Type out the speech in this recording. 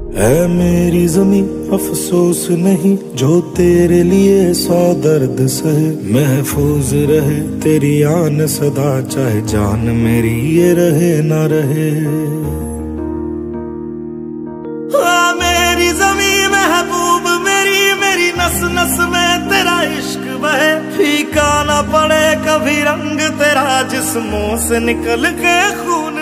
है मेरी ज़मीं अफसोस नहीं जो तेरे लिए 100 दर्द सहे। महफूज रहे तेरी आन सदा, चाहे जान मेरी ये रहे ना रहे। मेरी ज़मीं महबूब मेरी, मेरी नस नस में तेरा इश्क बहे। फीका ना पड़े कभी रंग तेरा, जिस्मों से निकल के खून